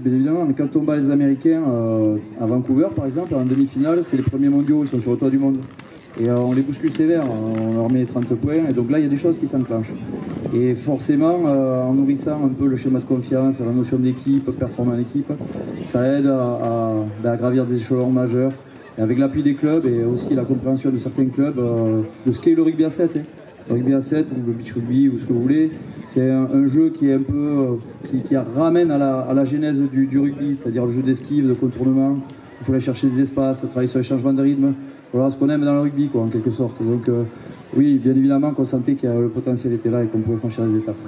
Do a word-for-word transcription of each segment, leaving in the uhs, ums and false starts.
bien évidemment, mais quand on bat les Américains euh, à Vancouver, par exemple, en demi-finale, c'est les premiers mondiaux, ils sont sur le toit du monde. Et euh, on les bouscule sévère, on leur met trente points, et donc là, il y a des choses qui s'enclenchent. Et forcément, euh, en nourrissant un peu le schéma de confiance, la notion d'équipe, performant en équipe, ça aide à, à, à gravir des échelons majeurs. Et avec l'appui des clubs et aussi la compréhension de certains clubs euh, de ce qu'est le rugby à sept. Hein. Le rugby à sept ou le beach rugby ou ce que vous voulez, c'est un, un jeu qui est un peu euh, qui, qui ramène à la, à la genèse du, du rugby, c'est-à-dire le jeu d'esquive, de contournement. Il faut aller chercher des espaces, travailler sur les changements de rythme. Voilà ce qu'on aime dans le rugby, quoi, en quelque sorte. Donc euh, oui, bien évidemment qu'on sentait que le potentiel était là et qu'on pouvait franchir les étapes.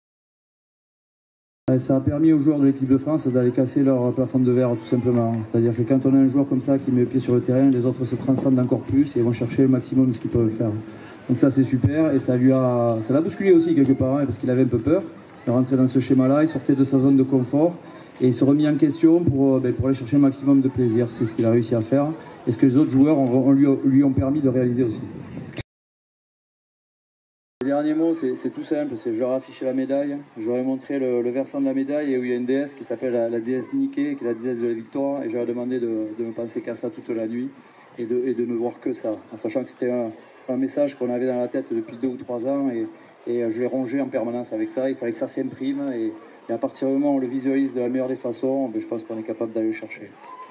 Ça a permis aux joueurs de l'équipe de France d'aller casser leur plafond de verre tout simplement. C'est-à-dire que quand on a un joueur comme ça qui met le pied sur le terrain, les autres se transcendent encore plus et vont chercher le maximum de ce qu'ils peuvent faire. Donc ça c'est super et ça lui a, ça l'a bousculé aussi quelque part hein, parce qu'il avait un peu peur. Il est rentré dans ce schéma-là, il sortait de sa zone de confort et il se remis en question pour, ben, pour aller chercher un maximum de plaisir. C'est ce qu'il a réussi à faire et ce que les autres joueurs ont, ont lui, lui ont permis de réaliser aussi. Le dernier mot, c'est tout simple, c'est j'aurais affiché la médaille, j'aurais montré le, le versant de la médaille et où il y a une déesse qui s'appelle la, la déesse Niké, qui est la déesse de la victoire, et j'aurais demandé de, de me penser qu'à ça toute la nuit et de, et de ne voir que ça, en sachant que c'était un, un message qu'on avait dans la tête depuis deux ou trois ans et, et je l'ai rongé en permanence avec ça, il fallait que ça s'imprime et, et à partir du moment où on le visualise de la meilleure des façons, ben, je pense qu'on est capable d'aller le chercher.